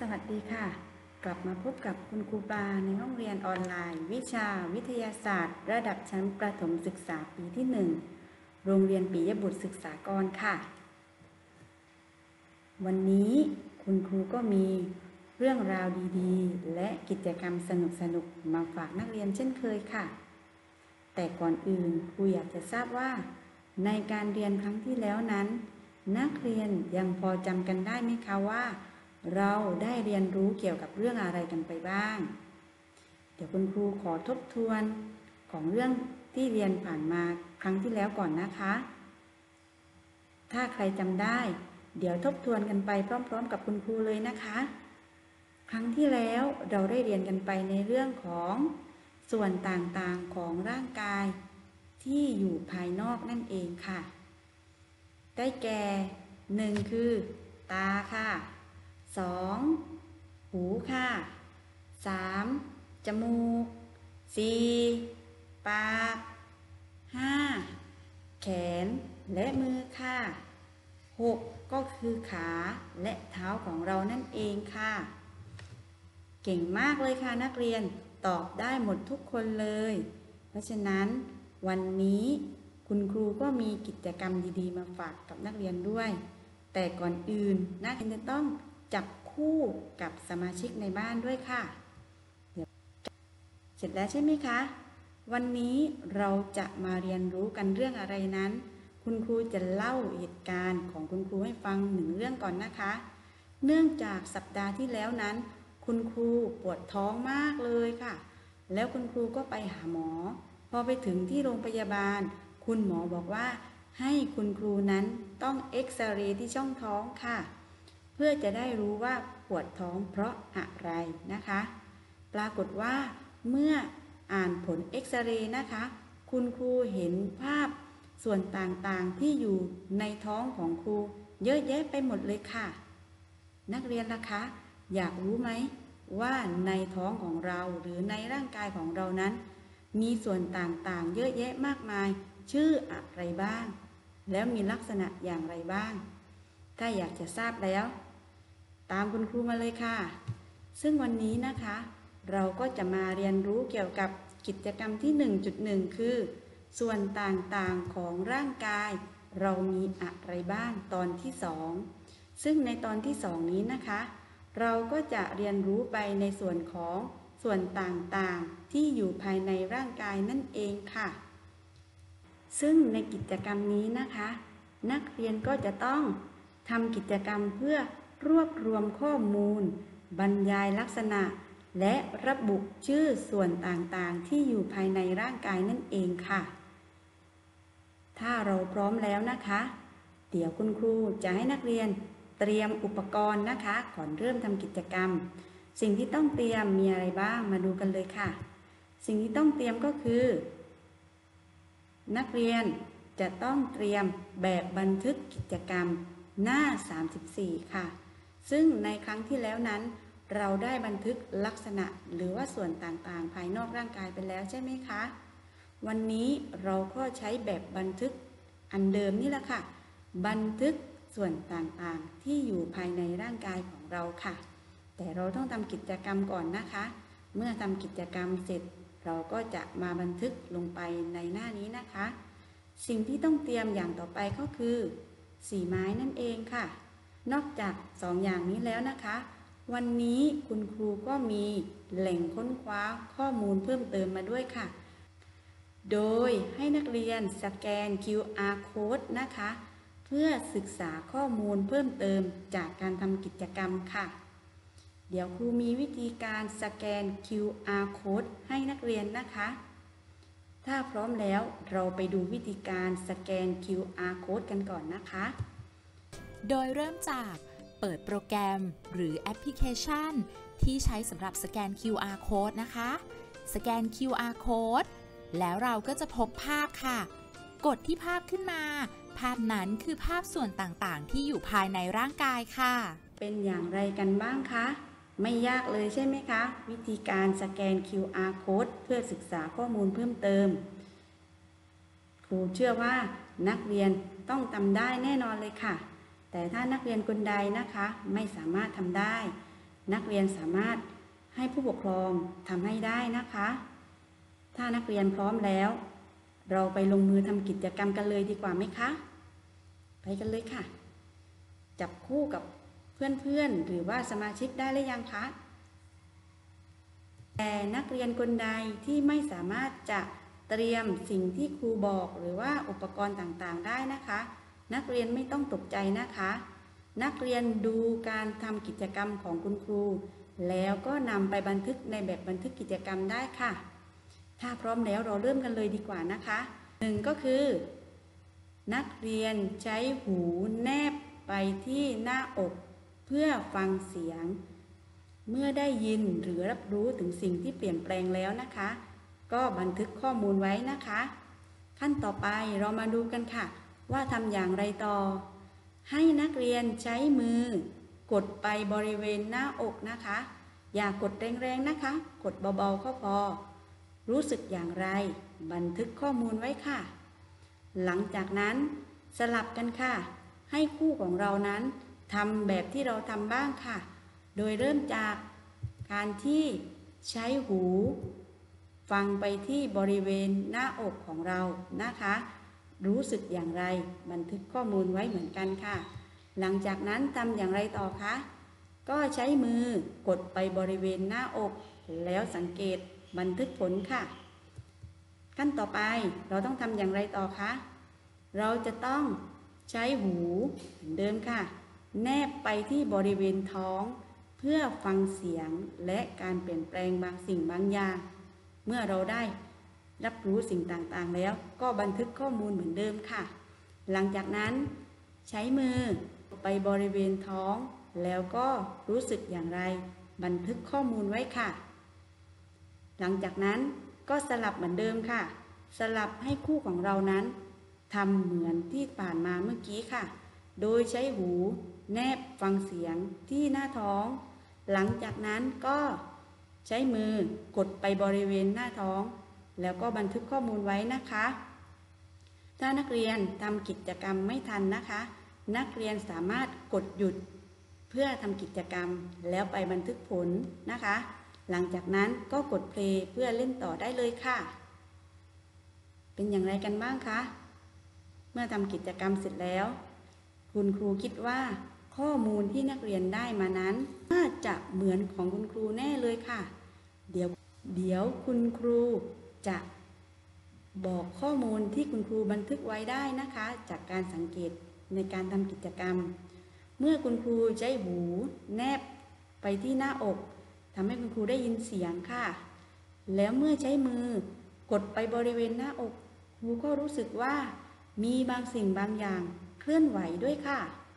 สวัสดีค่ะกลับมาพบกับคุณครูปาในห้องเรียนออนไลน์วิชาวิทยาศาสตร์ระดับชั้นประถมศึกษาปีที่1โรงเรียนปิยบุตรศึกษากรค่ะวันนี้คุณครูก็มีเรื่องราวดีๆและกิจกรรมสนุกๆมาฝากนักเรียนเช่นเคยค่ะแต่ก่อนอื่นครูอยากจะทราบว่าในการเรียนครั้งที่แล้วนั้นนักเรียนยังพอจำกันได้ไหมคะว่าเราได้เรียนรู้เกี่ยวกับเรื่องอะไรกันไปบ้างเดี๋ยวคุณครูขอทบทวนของเรื่องที่เรียนผ่านมาครั้งที่แล้วก่อนนะคะถ้าใครจำได้เดี๋ยวทบทวนกันไปพร้อมๆกับคุณครูเลยนะคะครั้งที่แล้วเราได้เรียนกันไปในเรื่องของส่วนต่างๆของร่างกายที่อยู่ภายนอกนั่นเองค่ะได้แก่1คือตาค่ะ2หูค่ะ3จมูก4ปาก5แขนและมือค่ะ6ก็คือขาและเท้าของเรานั่นเองค่ะเก่งมากเลยค่ะนักเรียนตอบได้หมดทุกคนเลยเพราะฉะนั้นวันนี้คุณครูก็มีกิจกรรมดีๆมาฝากกับนักเรียนด้วยแต่ก่อนอื่นนักเรียนจะต้องจับคู่กับสมาชิกในบ้านด้วยค่ะเสร็จแล้วใช่ไหมคะวันนี้เราจะมาเรียนรู้กันเรื่องอะไรนั้นคุณครูจะเล่าเหตุการณ์ของคุณครูให้ฟัง1เรื่องก่อนนะคะเนื่องจากสัปดาห์ที่แล้วนั้นคุณครูปวดท้องมากเลยค่ะแล้วคุณครูก็ไปหาหมอพอไปถึงที่โรงพยาบาลคุณหมอบอกว่าให้คุณครูนั้นต้องเอ็กซเรย์ที่ช่องท้องค่ะเพื่อจะได้รู้ว่าปวดท้องเพราะอะไรนะคะปรากฏว่าเมื่ออ่านผลเอ็กซเรย์นะคะคุณครูเห็นภาพส่วนต่างๆที่อยู่ในท้องของครูเยอะแยะไปหมดเลยค่ะนักเรียนล่ะคะอยากรู้ไหมว่าในท้องของเราหรือในร่างกายของเรานั้นมีส่วนต่างๆเยอะแยะมากมายชื่ออะไรบ้างแล้วมีลักษณะอย่างไรบ้างถ้าอยากจะทราบแล้วตามคุณครูมาเลยค่ะซึ่งวันนี้นะคะเราก็จะมาเรียนรู้เกี่ยวกับกิจกรรมที่ 1.1 คือส่วนต่างๆของร่างกายเรามีอะไรบ้างตอนที่2ซึ่งในตอนที่2นี้นะคะเราก็จะเรียนรู้ไปในส่วนของส่วนต่างๆที่อยู่ภายในร่างกายนั่นเองค่ะซึ่งในกิจกรรมนี้นะคะนักเรียนก็จะต้องทำกิจกรรมเพื่อรวบรวมข้อมูลบรรยายลักษณะและระบุชื่อส่วนต่างๆที่อยู่ภายในร่างกายนั่นเองค่ะถ้าเราพร้อมแล้วนะคะเดี๋ยวคุณครูจะให้นักเรียนเตรียมอุปกรณ์นะคะก่อนเริ่มทำกิจกรรมสิ่งที่ต้องเตรียมมีอะไรบ้างมาดูกันเลยค่ะสิ่งที่ต้องเตรียมก็คือนักเรียนจะต้องเตรียมแบบบันทึกกิจกรรมหน้า34ค่ะซึ่งในครั้งที่แล้วนั้นเราได้บันทึกลักษณะหรือว่าส่วนต่างๆภายนอกร่างกายไปแล้วใช่ไหมคะวันนี้เราก็ใช้แบบบันทึกอันเดิมนี่แหละค่ะบันทึกส่วนต่างๆที่อยู่ภายในร่างกายของเราค่ะแต่เราต้องทำกิจกรรมก่อนนะคะเมื่อทำกิจกรรมเสร็จเราก็จะมาบันทึกลงไปในหน้านี้นะคะสิ่งที่ต้องเตรียมอย่างต่อไปก็คือสีไม้นั่นเองค่ะนอกจาก2อย่างนี้แล้วนะคะวันนี้คุณครูก็มีแหล่งค้นคว้าข้อมูลเพิ่มเติมมาด้วยค่ะโดยให้นักเรียนสแกน QR Code นะคะเพื่อศึกษาข้อมูลเพิ่มเติมจากการทำกิจกรรมค่ะเดี๋ยวครูมีวิธีการสแกน QR Code ให้นักเรียนนะคะถ้าพร้อมแล้วเราไปดูวิธีการสแกน QR Code กันก่อนนะคะโดยเริ่มจากเปิดโปรแกรมหรือแอปพลิเคชันที่ใช้สำหรับสแกน QR Code นะคะสแกน QR Code แล้วเราก็จะพบภาพค่ะกดที่ภาพขึ้นมาภาพนั้นคือภาพส่วนต่างๆที่อยู่ภายในร่างกายค่ะเป็นอย่างไรกันบ้างคะไม่ยากเลยใช่ไหมคะวิธีการสแกน QR Code เพื่อศึกษาข้อมูลเพิ่มเติมครูเชื่อว่านักเรียนต้องทำได้แน่นอนเลยค่ะแต่ถ้านักเรียนคนใดนะคะไม่สามารถทำได้นักเรียนสามารถให้ผู้ปกครองทำให้ได้นะคะ ถ้านักเรียนพร้อมแล้วเราไปลงมือทำกิจกรรมกันเลยดีกว่าไหมคะไปกันเลยค่ะจับคู่กับเพื่อนๆหรือว่าสมาชิกได้หรือยังคะแต่นักเรียนคนใดที่ไม่สามารถจะเตรียมสิ่งที่ครูบอกหรือว่าอุปกรณ์ต่างๆได้นะคะนักเรียนไม่ต้องตกใจนะคะนักเรียนดูการทำกิจกรรมของคุณครูแล้วก็นำไปบันทึกในแบบบันทึกกิจกรรมได้ค่ะถ้าพร้อมแล้วเราเริ่มกันเลยดีกว่านะคะ1ก็คือนักเรียนใช้หูแนบไปที่หน้าอกเพื่อฟังเสียงเมื่อได้ยินหรือรับรู้ถึงสิ่งที่เปลี่ยนแปลงแล้วนะคะก็บันทึกข้อมูลไว้นะคะขั้นต่อไปเรามาดูกันค่ะว่าทำอย่างไรต่อให้นักเรียนใช้มือกดไปบริเวณหน้าอกนะคะอย่ากดแรงๆนะคะกดเบาๆก็พอรู้สึกอย่างไรบันทึกข้อมูลไว้ค่ะหลังจากนั้นสลับกันค่ะให้คู่ของเรานั้นทำแบบที่เราทำบ้างค่ะโดยเริ่มจากการที่ใช้หูฟังไปที่บริเวณหน้าอกของเรานะคะรู้สึกอย่างไรบันทึกข้อมูลไว้เหมือนกันค่ะหลังจากนั้นทำอย่างไรต่อคะก็ใช้มือกดไปบริเวณหน้าอกแล้วสังเกตบันทึกผลค่ะขั้นต่อไปเราต้องทำอย่างไรต่อคะเราจะต้องใช้หูเหมือนเดิมค่ะแนบไปที่บริเวณท้องเพื่อฟังเสียงและการเปลี่ยนแปลงบางสิ่งบางอย่างเมื่อเราได้รับรู้สิ่งต่างๆแล้วก็บันทึกข้อมูลเหมือนเดิมค่ะหลังจากนั้นใช้มือไปบริเวณท้องแล้วก็รู้สึกอย่างไรบันทึกข้อมูลไว้ค่ะหลังจากนั้นก็สลับเหมือนเดิมค่ะสลับให้คู่ของเรานั้นทำเหมือนที่ผ่านมาเมื่อกี้ค่ะโดยใช้หูแนบฟังเสียงที่หน้าท้องหลังจากนั้นก็ใช้มือกดไปบริเวณหน้าท้องแล้วก็บันทึกข้อมูลไว้นะคะถ้านักเรียนทำกิจกรรมไม่ทันนะคะนักเรียนสามารถกดหยุดเพื่อทำกิจกรรมแล้วไปบันทึกผลนะคะหลังจากนั้นก็กดเพลย์เพื่อเล่นต่อได้เลยค่ะเป็นอย่างไรกันบ้างคะเมื่อทำกิจกรรมเสร็จแล้วคุณครูคิดว่าข้อมูลที่นักเรียนได้มานั้นน่าจะเหมือนของคุณครูแน่เลยค่ะเดี๋ยวคุณครูจะบอกข้อมูลที่คุณครูบันทึกไว้ได้นะคะจากการสังเกตในการทำกิจกรรมเมื่อคุณครูใช้หูแนบไปที่หน้าอกทำให้คุณครูได้ยินเสียงค่ะแล้วเมื่อใช้มือกดไปบริเวณหน้าอกครูก็รู้สึกว่ามีบางสิ่งบางอย่างเคลื่อนไหวด้วยค่ะ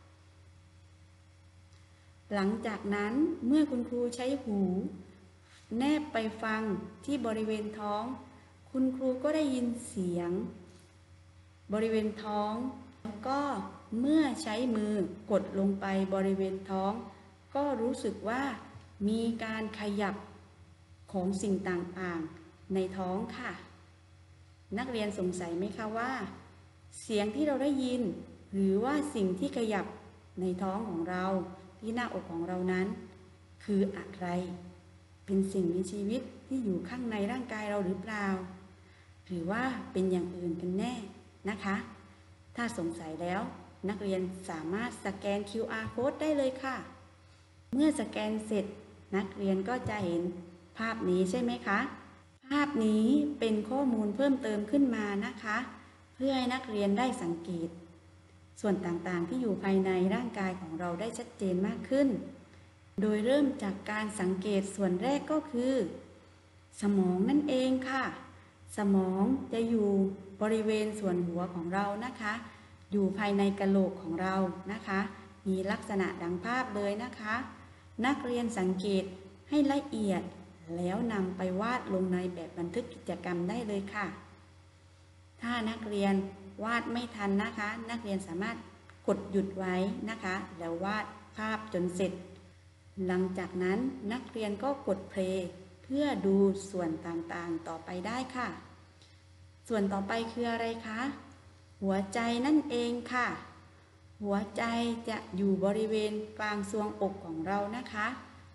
หลังจากนั้นเมื่อคุณครูใช้หูแนบไปฟังที่บริเวณท้องคุณครูก็ได้ยินเสียงบริเวณท้องแล้วก็เมื่อใช้มือกดลงไปบริเวณท้องก็รู้สึกว่ามีการขยับของสิ่งต่างๆในท้องค่ะนักเรียนสงสัยไหมคะว่าเสียงที่เราได้ยินหรือว่าสิ่งที่ขยับในท้องของเราที่หน้าอกของเรานั้นคืออะไรเป็นสิ่งมีชีวิตที่อยู่ข้างในร่างกายเราหรือเปล่าหรือว่าเป็นอย่างอื่นกันแน่นะคะถ้าสงสัยแล้วนักเรียนสามารถสแกน QR code ได้เลยค่ะเมื่อสแกนเสร็จนักเรียนก็จะเห็นภาพนี้ใช่ไหมคะภาพนี้เป็นข้อมูลเพิ่มเติมขึ้นมานะคะเพื่อให้นักเรียนได้สังเกตส่วนต่างๆที่อยู่ภายในร่างกายของเราได้ชัดเจนมากขึ้นโดยเริ่มจากการสังเกตส่วนแรกก็คือสมองนั่นเองค่ะสมองจะอยู่บริเวณส่วนหัวของเรานะคะอยู่ภายในกะโหลกของเรานะคะมีลักษณะดังภาพเลยนะคะนักเรียนสังเกตให้ละเอียดแล้วนำไปวาดลงในแบบบันทึกกิจกรรมได้เลยค่ะถ้านักเรียนวาดไม่ทันนะคะนักเรียนสามารถกดหยุดไว้นะคะแล้ววาดภาพจนเสร็จหลังจากนั้นนักเรียนก็กดเพลย์เพื่อดูส่วนต่างๆต่อไปได้ค่ะส่วนต่อไปคืออะไรคะหัวใจนั่นเองค่ะหัวใจจะอยู่บริเวณกลางทรวงอกของเรานะคะ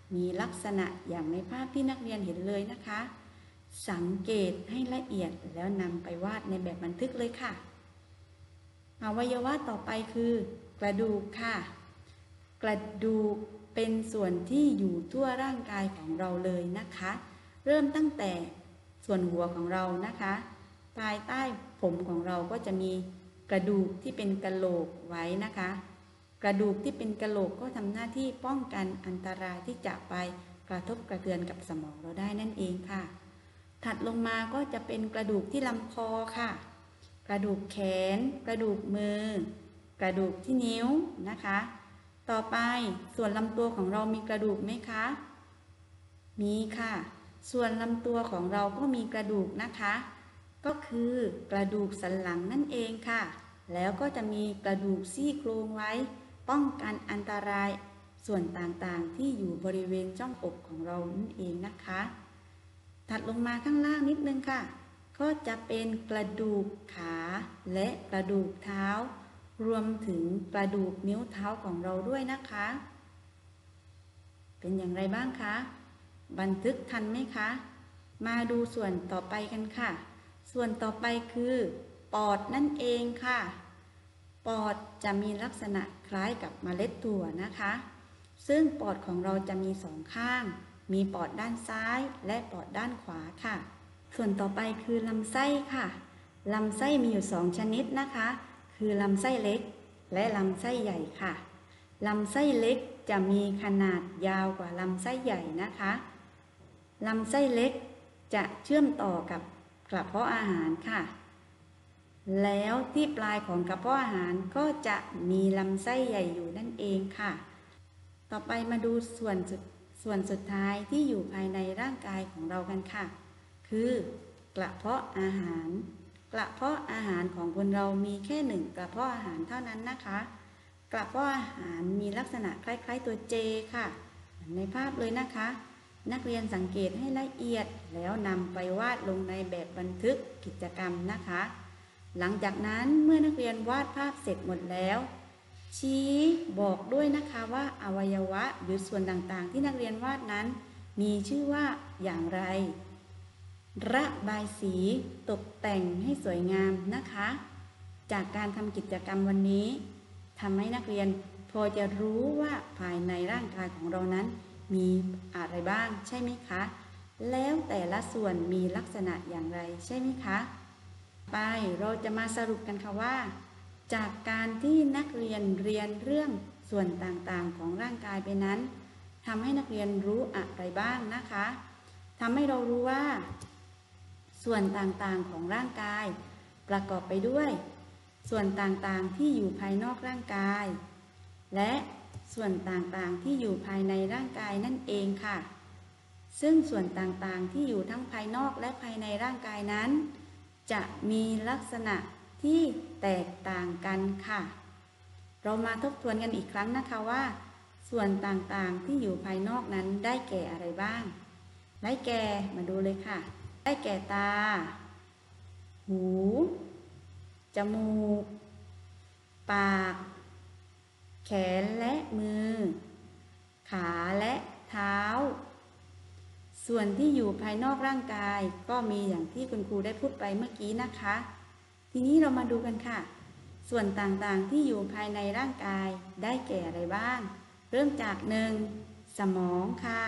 มีลักษณะอย่างในภาพที่นักเรียนเห็นเลยนะคะ สังเกตให้ละเอียดแล้วนำไปวาดในแบบบันทึกเลยค่ะอวัยวะต่อไปคือกระดูกค่ะกระดูกเป็นส่วนที่อยู่ทั่วร่างกายของเราเลยนะคะเริ่มตั้งแต่ส่วนหัวของเรานะคะภายใต้ผมของเราก็จะมีกระดูกที่เป็นกะโหลกไว้นะคะกระดูกที่เป็นกะโหลกก็ทำหน้าที่ป้องกันอันตรายที่จะไปกระทบกระเทือนกับสมองเราได้นั่นเองค่ะถัดลงมาก็จะเป็นกระดูกที่ลำคอค่ะกระดูกแขนกระดูกมือกระดูกที่นิ้วนะคะต่อไปส่วนลำตัวของเรามีกระดูกไหมคะมีค่ะส่วนลำตัวของเราก็มีกระดูกนะคะก็คือกระดูกสันหลังนั่นเองค่ะแล้วก็จะมีกระดูกซี่โครงไว้ป้องกันอันตรายส่วนต่างๆที่อยู่บริเวณช่องอกของเรานั่นเองนะคะถัดลงมาข้างล่างนิดนึงค่ะก็จะเป็นกระดูกขาและกระดูกเท้ารวมถึงกระดูกนิ้วเท้าของเราด้วยนะคะเป็นอย่างไรบ้างคะบันทึกทันไหมคะมาดูส่วนต่อไปกันค่ะส่วนต่อไปคือปอดนั่นเองค่ะปอดจะมีลักษณะคล้ายกับเมล็ดถั่วนะคะซึ่งปอดของเราจะมีสองข้างมีปอดด้านซ้ายและปอดด้านขวาค่ะส่วนต่อไปคือลำไส้ค่ะลำไส้มีอยู่2ชนิดนะคะคือลำไส้เล็กและลำไส้ใหญ่ค่ะลำไส้เล็กจะมีขนาดยาวกว่าลำไส้ใหญ่นะคะลำไส้เล็กจะเชื่อมต่อกับกระเพาะอาหารค่ะแล้วที่ปลายของกระเพาะอาหารก็จะมีลำไส้ใหญ่อยู่นั่นเองค่ะต่อไปมาดูส่วนสุดท้ายที่อยู่ภายในร่างกายของเรากันค่ะคือกระเพาะอาหารกระเพาะอาหารของคนเรามีแค่1กระเพาะอาหารเท่านั้นนะคะกระเพาะอาหารมีลักษณะคล้ายๆตัวเจค่ะในภาพเลยนะคะนักเรียนสังเกตให้ละเอียดแล้วนำไปวาดลงในแบบบันทึกกิจกรรมนะคะหลังจากนั้นเมื่อนักเรียนวาดภาพเสร็จหมดแล้วชี้บอกด้วยนะคะว่าอวัยวะหรือส่วนต่างๆที่นักเรียนวาดนั้นมีชื่อว่าอย่างไรระบายสีตกแต่งให้สวยงามนะคะจากการทำกิจกรรมวันนี้ทำให้นักเรียนพอจะรู้ว่าภายในร่างกายของเรานั้นมีอะไรบ้างใช่ไหมคะแล้วแต่ละส่วนมีลักษณะอย่างไรใช่ไหมคะไปเราจะมาสรุปกันค่ะว่าจากการที่นักเรียนเรียนเรื่องส่วนต่างๆของร่างกายไปนั้นทำให้นักเรียนรู้อะไรบ้างนะคะทำให้เรารู้ว่าส่วนต่างๆของร่างกายประกอบไปด้วยส่วนต่างๆที่อยู่ภายนอกร่างกายและส่วนต่างๆที่อยู่ภายในร่างกายนั่นเองค่ะซึ่งส่วนต่างๆที่อยู่ทั้งภายนอกและภายในร่างกายนั้นจะมีลักษณะที่แตกต่างกันค่ะเรามาทบทวนกันอีกครั้งนะคะว่าส่วนต่างๆที่อยู่ภายนอกนั้นได้แก่อะไรบ้างได้แก่มาดูเลยค่ะได้แก่ตาหูจมูกปากแขนและมือขาและเท้าส่วนที่อยู่ภายนอกร่างกายก็มีอย่างที่คุณครูได้พูดไปเมื่อกี้นะคะทีนี้เรามาดูกันค่ะส่วนต่างๆที่อยู่ภายในร่างกายได้แก่อะไรบ้างเริ่มจาก1สมองค่ะ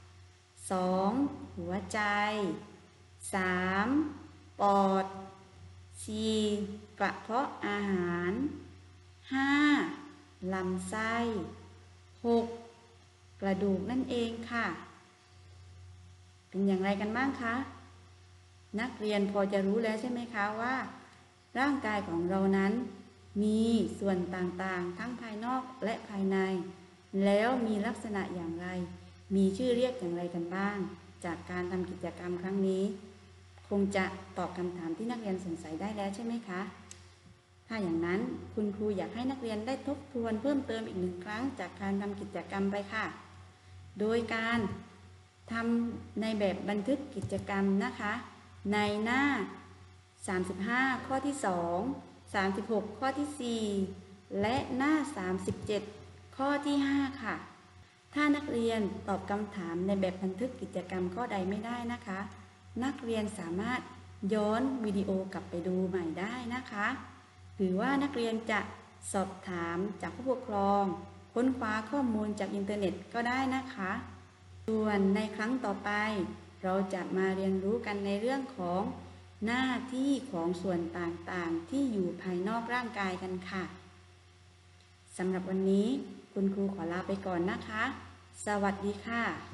2หัวใจ3ปอด4กระเพาะอาหาร5ลำไส้6กระดูกนั่นเองค่ะเป็นอย่างไรกันบ้างคะนักเรียนพอจะรู้แล้วใช่ไหมคะว่าร่างกายของเรานั้นมีส่วนต่างๆทั้งภายนอกและภายในแล้วมีลักษณะอย่างไรมีชื่อเรียกอย่างไรกันบ้างจากการทำกิจกรรมครั้งนี้คงจะตอบคำถามที่นักเรียนสงสัยได้แล้วใช่ไหมคะถ้าอย่างนั้นคุณครูอยากให้นักเรียนได้ทบทวนเพิ่มเติมอีก1ครั้งจากการทำกิจกรรมไปค่ะโดยการทำในแบบบันทึกกิจกรรมนะคะในหน้า35ข้อที่2 36ข้อที่4และหน้า37ข้อที่5ค่ะถ้านักเรียนตอบคำถามในแบบบันทึกกิจกรรมข้อใดไม่ได้นะคะ นักเรียนสามารถย้อนวิดีโอกลับไปดูใหม่ได้นะคะหรือว่านักเรียนจะสอบถามจากผู้ปกครองค้นคว้าข้อมูลจากอินเทอร์เน็ตก็ได้นะคะส่วนในครั้งต่อไปเราจะมาเรียนรู้กันในเรื่องของหน้าที่ของส่วนต่างๆที่อยู่ภายนอกร่างกายกันค่ะสำหรับวันนี้คุณครูขอลาไปก่อนนะคะสวัสดีค่ะ